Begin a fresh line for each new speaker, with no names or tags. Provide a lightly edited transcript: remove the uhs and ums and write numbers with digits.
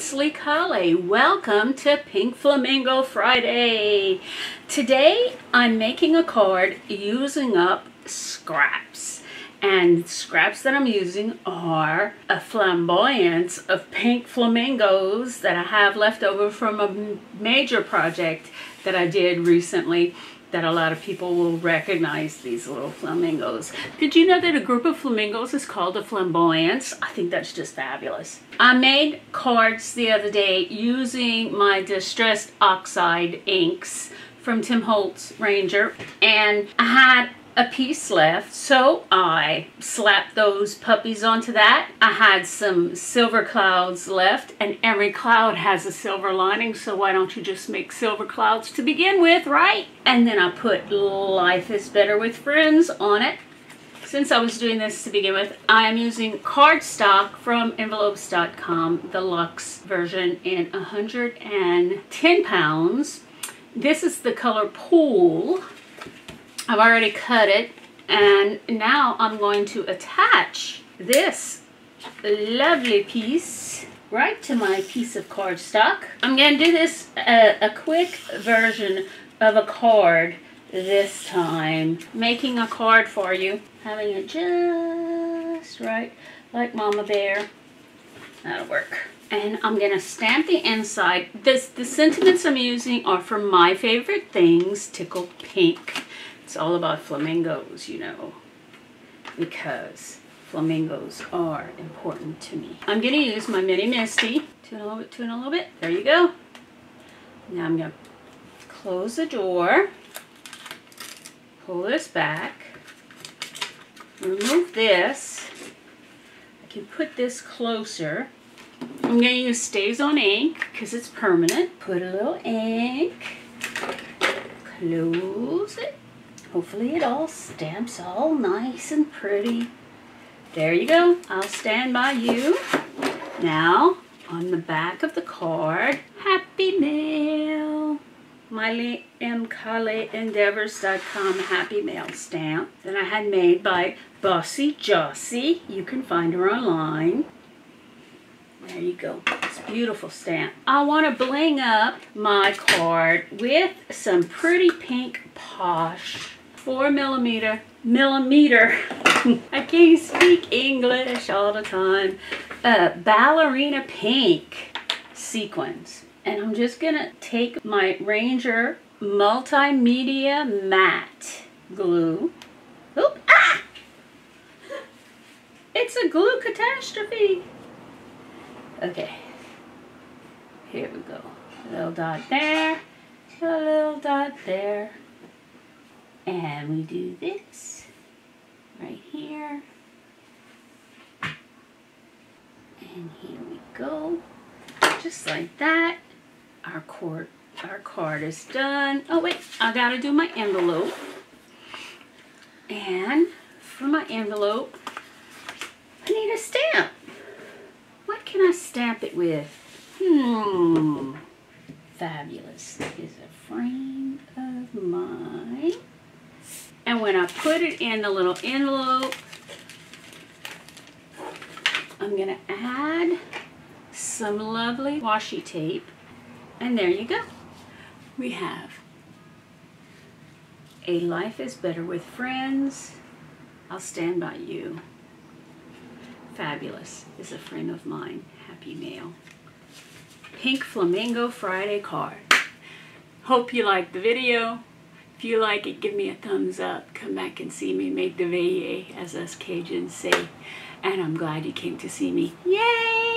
Sleek Holly. Welcome to Pink Flamingo Friday. Today I'm making a card using up scraps. And scraps that I'm using are a flamboyance of pink flamingos that I have left over from a major project that I did recently that a lot of people will recognize these little flamingos. Did you know that a group of flamingos is called a flamboyance? I think that's just fabulous. I made cards the other day using my Distressed Oxide inks from Tim Holtz Ranger, and I had a piece left, so I slapped those puppies onto that. I had some silver clouds left, and every cloud has a silver lining, so why don't you just make silver clouds to begin with, right? And then I put Life is Better with Friends on it. Since I was doing this to begin with, I am using cardstock from envelopes.com, the luxe version in 110 pounds. This is the color Pool. I've already cut it, and now I'm going to attach this lovely piece right to my piece of cardstock. I'm going to do this a quick version of a card this time. Making a card for you, having it just right, like Mama Bear. That'll work. And I'm going to stamp the inside. The sentiments I'm using are from My Favorite Things, Tickle Pink. It's all about flamingos, you know, because flamingos are important to me. I'm going to use my Mini Misty. Two and a little bit, two and a little bit. There you go. Now I'm going to close the door, pull this back, remove this. I can put this closer. I'm going to use Stays on ink because it's permanent. Put a little ink, close it. Hopefully it all stamps all nice and pretty. There you go. I'll stand by you. Now, on the back of the card, Happy Mail. Miley M. Kale Endeavors.com Happy Mail stamp that I had made by Bossy Jossie. You can find her online. There you go. It's a beautiful stamp. I want to bling up my card with some pretty pink Posh 4 millimeter. I can't speak English all the time. Ballerina pink sequins. And I'm just gonna take my Ranger Multimedia Matte glue. Oop, ah! It's a glue catastrophe. Okay, here we go. A little dot there, a little dot there. And we do this right here. And here we go. Just like that. Our card is done. Oh wait, I gotta do my envelope. And for my envelope, I need a stamp. What can I stamp it with? Fabulous is a frame of mine. And when I put it in the little envelope, I'm going to add some lovely washi tape. And there you go. We have a Life is Better with Friends. I'll stand by you. Fabulous is a friend of mine. Happy Mail. Pink Flamingo Friday card. Hope you liked the video. If you like it, give me a thumbs up. Come back and see me make the veillée, as us Cajuns say. And I'm glad you came to see me. Yay!